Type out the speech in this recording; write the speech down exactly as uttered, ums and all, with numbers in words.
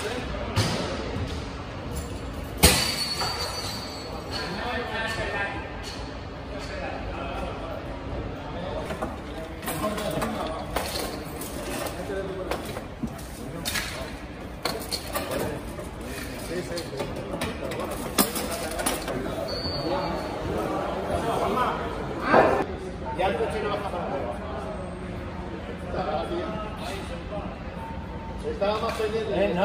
Ya el coche no baja para arriba. Estaba más pendiente.